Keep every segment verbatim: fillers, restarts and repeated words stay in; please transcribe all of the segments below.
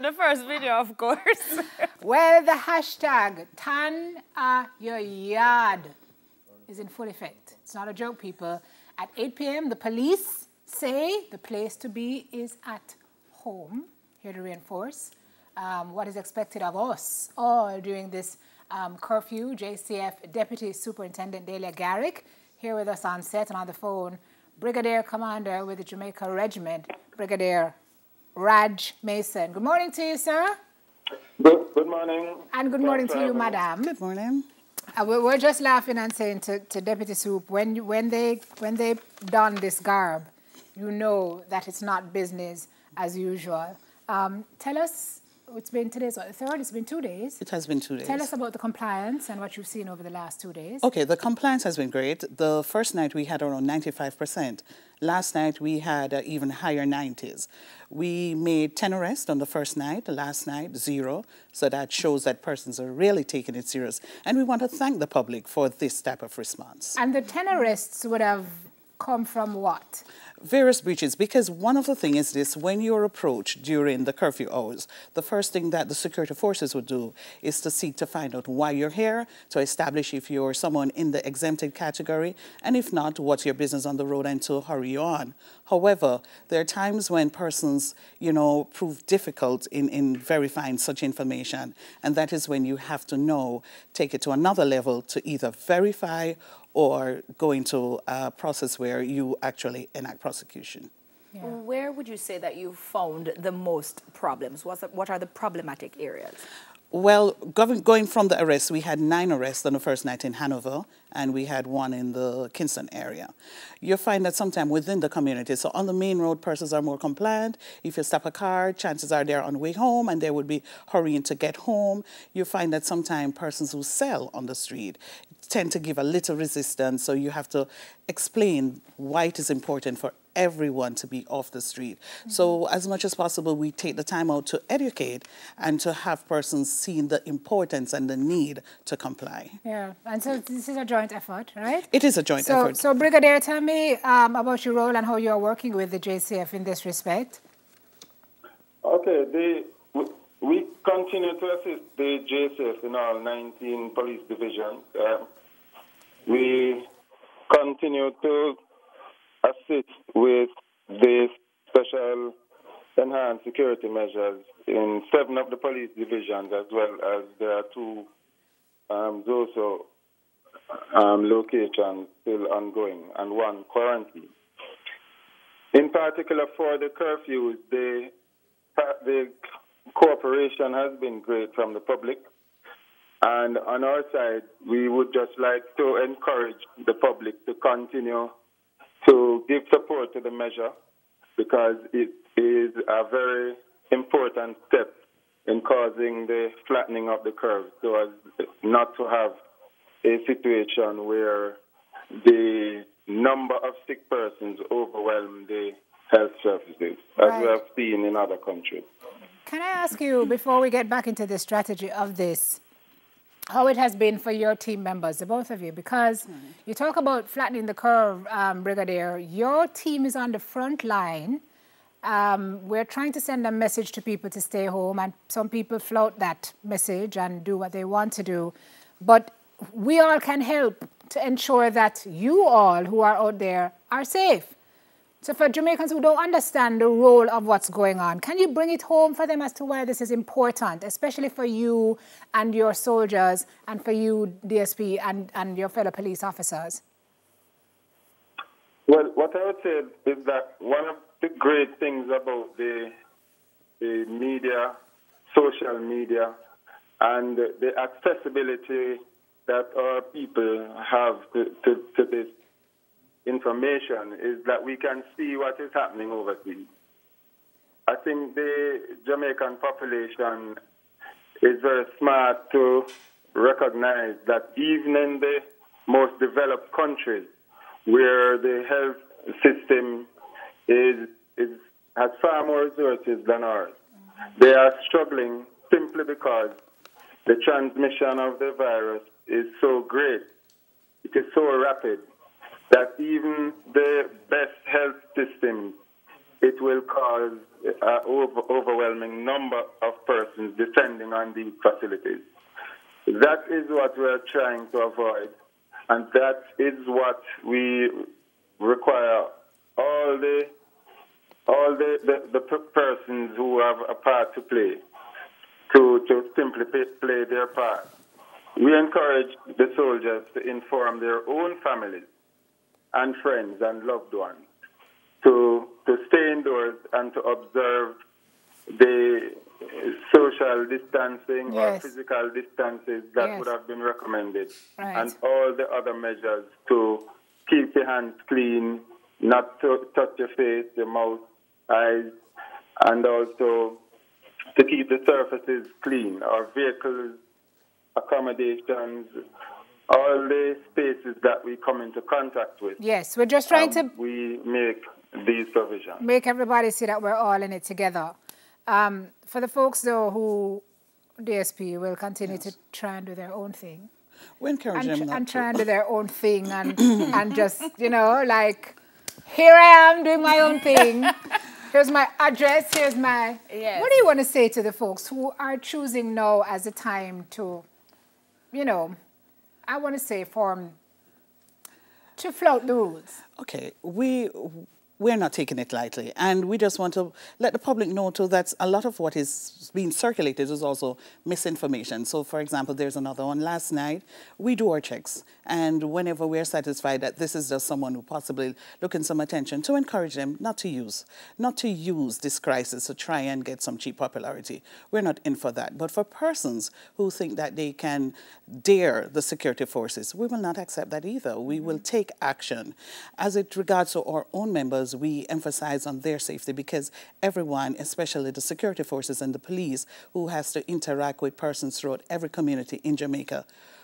the first video, of course. Well, the hashtag tan uh, your yard is in full effect. It's not a joke, people. At eight p m, the police say the place to be is at home, here to reinforce um, what is expected of us all during this um, curfew. J C F Deputy Superintendent Dahlia Garrick here with us on set and on the phone. Brigadier Commander with the Jamaica Regiment, Brigadier Raj Mason. Good morning to you, sir. Good, good morning. And good morning to you, madam. Good morning. Uh, we we're just laughing and saying to, to Deputy Soup, when, you, when, they, when they don this garb, you know that it's not business as usual. Um, tell us, it's been today's what, the third, it's been two days. It has been two days. Tell us about the compliance and what you've seen over the last two days. Okay, the compliance has been great. The first night we had around ninety-five percent. Last night we had uh, even higher nineties. We made ten arrests on the first night, the last night, zero. So that shows that persons are really taking it serious. And we want to thank the public for this type of response. And the ten arrests would have come from what? Various breaches, because one of the things is this: when you're approached during the curfew hours, the first thing that the security forces would do is to seek to find out why you're here, to establish if you're someone in the exempted category, and if not, what's your business on the road, and to hurry you on. However, there are times when persons, you know, prove difficult in, in verifying such information, and that is when you have to know, take it to another level to either verify or go into a process where you actually enact prosecution. Yeah. Where would you say that you found the most problems? What's the, what are the problematic areas? Well, going, going from the arrests, we had nine arrests on the first night in Hanover, and we had one in the Kingston area. You'll find that sometimes within the community, so on the main road, persons are more compliant. If you stop a car, chances are they're on the way home, and they would be hurrying to get home. You find that sometimes persons who sell on the street tend to give a little resistance, so you have to explain why it is important for everyone to be off the street. Mm-hmm. So as much as possible, we take the time out to educate and to have persons seeing the importance and the need to comply. Yeah, and so this is a joint effort, right? It is a joint so, effort. So Brigadier, tell me um, about your role and how you're working with the J C F in this respect. Okay, the, we, we continue to assist the J C F in all nineteen police divisions. Uh, we continue to assist with the special enhanced security measures in seven of the police divisions, as well as there are two um, also um, locations still ongoing and one currently. In particular, for the curfews, the, the cooperation has been great from the public. And on our side, we would just like to encourage the public to continue to give support to the measure, because it is a very important step in causing the flattening of the curve, so as not to have a situation where the number of sick persons overwhelm the health services, as right. we have seen in other countries. Can I ask you, before we get back into the strategy of this, how it has been for your team members, the both of you, because mm. you talk about flattening the curve, um, Brigadier. Your team is on the front line. Um, we're trying to send a message to people to stay home, and some people flout that message and do what they want to do. But we all can help to ensure that you all who are out there are safe. So for Jamaicans who don't understand the role of what's going on, can you bring it home for them as to why this is important, especially for you and your soldiers and for you, D S P, and, and your fellow police officers? Well, what I would say is that one of the great things about the, the media, social media, and the accessibility that our people have to, to, to this information is that we can see what is happening overseas. I think the Jamaican population is very smart to recognize that even in the most developed countries, where the health system is, is has far more resources than ours, they are struggling simply because the transmission of the virus is so great, it is so rapid, that even the best health systems, it will cause an over, overwhelming number of persons descending on these facilities. That is what we are trying to avoid, and that is what we require all the all the, the, the persons who have a part to play to, to simply pay, play their part. We encourage the soldiers to inform their own families and friends and loved ones to, to stay indoors and to observe the social distancing yes. or physical distances that yes. would have been recommended, right. and all the other measures to keep your hands clean, not to touch your face, your mouth, eyes, and also to keep the surfaces clean, our vehicles, accommodations, all the spaces that we come into contact with. Yes, we're just trying um, to... We make these provisions. Make everybody see that we're all in it together. Um, for the folks, though, who D S P will continue yes. to try and do their own thing. We encourage and, them not and to. try and do their own thing and, and just, you know, like, here I am doing my own thing. Here's my address. Here's my... Yes. What do you want to say to the folks who are choosing now as a time to, you know, I want to say form, to flout the rules? Okay, we... We're not taking it lightly, and we just want to let the public know too that a lot of what is being circulated is also misinformation. So, for example, there's another one last night. We do our checks, and whenever we're satisfied that this is just someone who possibly looking some attention, to encourage them not to use, not to use this crisis to try and get some cheap popularity. We're not in for that. But for persons who think that they can dare the security forces, we will not accept that either. We will take action. As it regards to our own members, we emphasize on their safety because everyone, especially the security forces and the police, who has to interact with persons throughout every community in Jamaica,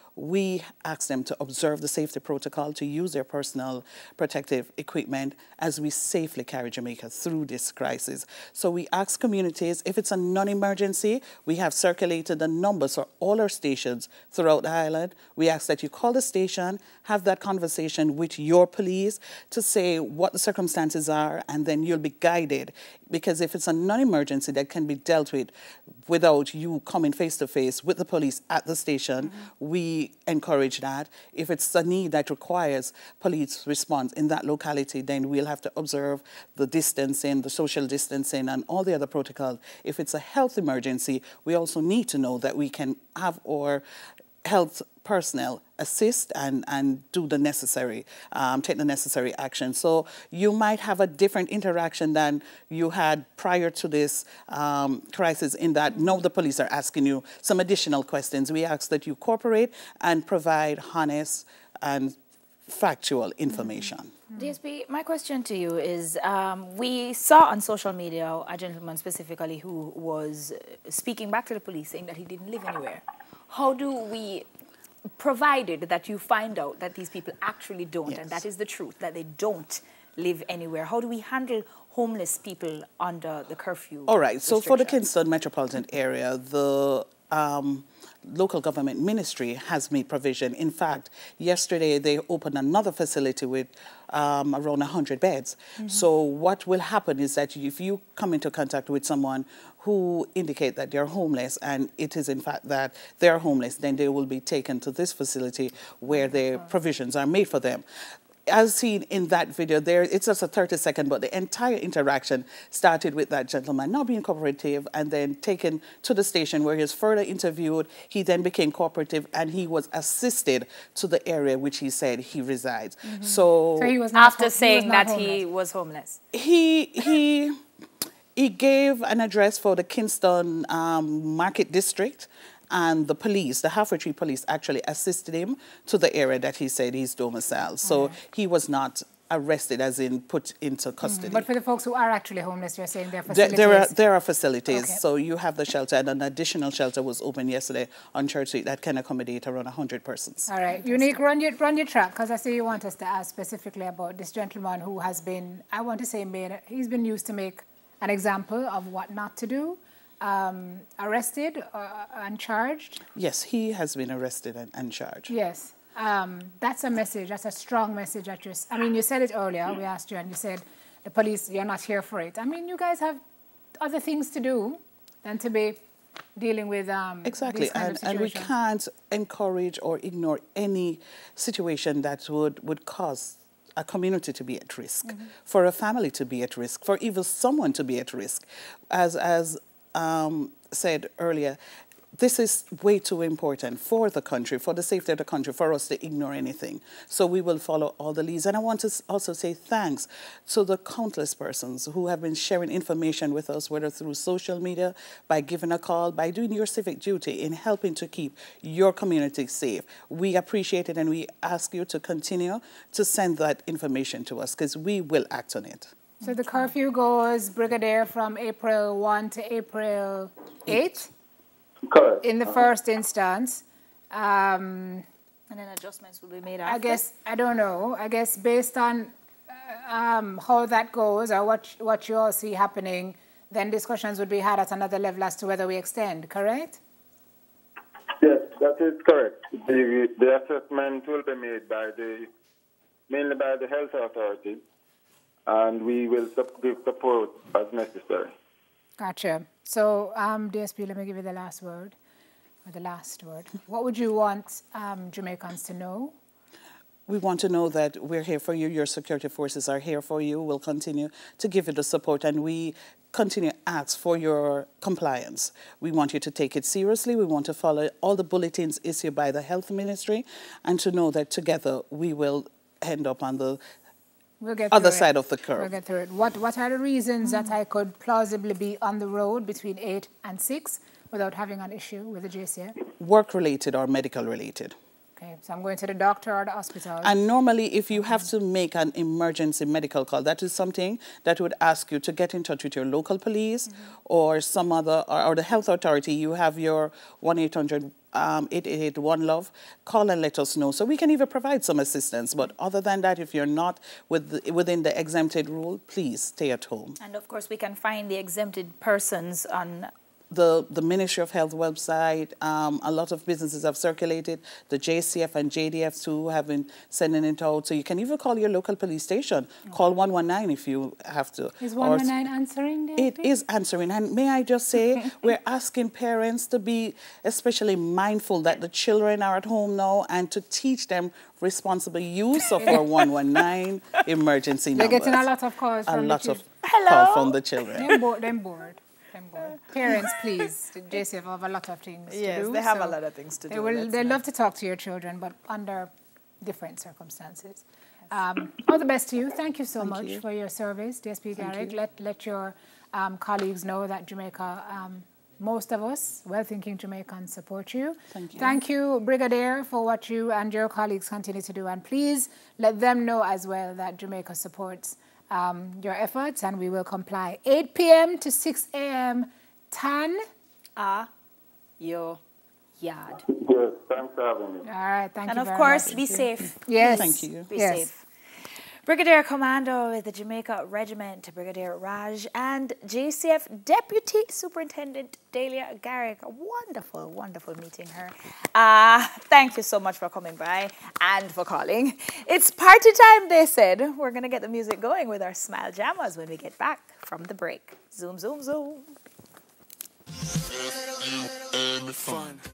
we ask them to observe the safety protocol, to use their personal protective equipment as we safely carry Jamaica through this crisis. So we ask communities, if it's a non-emergency, we have circulated the numbers for all our stations throughout the island. We ask that you call the station, have that conversation with your police to say what the circumstances are, and then you'll be guided. Because if it's a non-emergency that can be dealt with without you coming face-to-face with the police at the station, mm-hmm. we encourage that. If it's a need that requires police response in that locality, then we'll have to observe the distancing, the social distancing, and all the other protocols. If it's a health emergency, we also need to know that we can have our health personnel assist and, and do the necessary, um, take the necessary action. So you might have a different interaction than you had prior to this um, crisis in that now the police are asking you some additional questions. We ask that you cooperate and provide honest and factual information. Mm-hmm. D S P, my question to you is, um, we saw on social media a gentleman specifically who was speaking back to the police saying that he didn't live anywhere. How do we, provided that you find out that these people actually don't, yes. and that is the truth, that they don't live anywhere, how do we handle homeless people under the curfew? All right, so for the Kingston metropolitan area, the um, local government ministry has made provision. In fact, yesterday they opened another facility with um, around one hundred beds. Mm-hmm. So what will happen is that if you come into contact with someone who indicate that they're homeless, and it is in fact that they're homeless, then they will be taken to this facility where the provisions are made for them. As seen in that video there, it's just a thirty second, but the entire interaction started with that gentleman not being cooperative and then taken to the station where he was further interviewed. He then became cooperative and he was assisted to the area which he said he resides. Mm-hmm. So, so he was not after saying that homeless. he was homeless? He, he, he gave an address for the Kingston um, Market District, and the police, the Halfway Tree police, actually assisted him to the area that he said he's domiciled. So okay. he was not arrested, as in put into custody. Mm-hmm. But for the folks who are actually homeless, you're saying there are facilities? There, there, are, there are facilities. Okay. So you have the shelter, and an additional shelter was opened yesterday on Church Street that can accommodate around one hundred persons. All right. Unique, run your, run your track, because I see you want us to ask specifically about this gentleman who has been, I want to say, made, he's been used to make an example of what not to do. Um, arrested uh, and charged? Yes, he has been arrested and, and charged. Yes. Um, that's a message. That's a strong message. That you're, I mean, you said it earlier. We asked you and you said, the police, you're not here for it. I mean, you guys have other things to do than to be dealing with um, exactly, these kind and, of and we situations. can't encourage or ignore any situation that would, would cause a community to be at risk, mm-hmm. for a family to be at risk, for even someone to be at risk. As, as um, said earlier, this is way too important for the country, for the safety of the country, for us to ignore anything. So we will follow all the leads. And I want to also say thanks to the countless persons who have been sharing information with us, whether through social media, by giving a call, by doing your civic duty in helping to keep your community safe. We appreciate it, and we ask you to continue to send that information to us, because we will act on it. So the curfew goes, Brigadier, from April first to April eighth? Correct. In the first instance. Um, and then adjustments will be made after? I guess, I don't know. I guess based on uh, um, how that goes or what, what you all see happening, then discussions would be had at another level as to whether we extend, correct? Yes, that is correct. The, the assessment will be made by the, mainly by the health authorities, and we will give support as necessary. Gotcha. So, um, D S P, let me give you the last word, or the last word. What would you want um, Jamaicans to know? We want to know that we're here for you. Your security forces are here for you. We'll continue to give you the support, and we continue to ask for your compliance. We want you to take it seriously. We want to follow all the bulletins issued by the Health Ministry, and to know that together we will end up on the We'll get other through side it. of the curve. We'll get through it. What, what are the reasons mm. that I could plausibly be on the road between eight and six without having an issue with the J C F? Work-related or medical-related. Okay, so I'm going to the doctor or the hospital. And normally, if you have to make an emergency medical call, that is something that would ask you to get in touch with your local police mm-hmm. or some other, or, or the health authority. You have your one eight hundred Um, eight eight eight one love, call and let us know. So we can even provide some assistance. But other than that, if you're not with the, within the exempted rule, please stay at home. And of course, we can find the exempted persons on The, the Ministry of Health website. Um, a lot of businesses have circulated. The J C F and J D F too have been sending it out. So you can even call your local police station. Okay. Call one one nine if you have to. Is one one nine answering? It is answering. And may I just say, we're asking parents to be especially mindful that the children are at home now, and to teach them responsible use of our one one nine emergency numbers. They're getting a lot of calls from a the lot of Hello? calls from the children. They're bored. They're bored. Parents, please. The J C F have a lot of things yes, to do. Yes, they have so a lot of things to they do. Will, they love to talk to your children, but under different circumstances. Um, all the best to you. Thank you so Thank much you. for your service, D S P Garrick. Let, let your um, colleagues know that Jamaica, um, most of us, well-thinking Jamaicans, support you. Thank you. Thank you, Brigadier, for what you and your colleagues continue to do. And please let them know as well that Jamaica supports um, your efforts, and we will comply. eight p m to six a m Tan a your yard. Yes, thanks for having me. All right, thank and you of very course, much. be safe. Yes. Thank you. Be yes. safe. Brigadier Commando with the Jamaica Regiment, Brigadier Raj, and J C F Deputy Superintendent Dahlia Garrick. Wonderful, wonderful meeting her. Uh, thank you so much for coming by and for calling. It's party time, they said. We're going to get the music going with our Smile Jammers when we get back from the break. Zoom, zoom, zoom. Fun.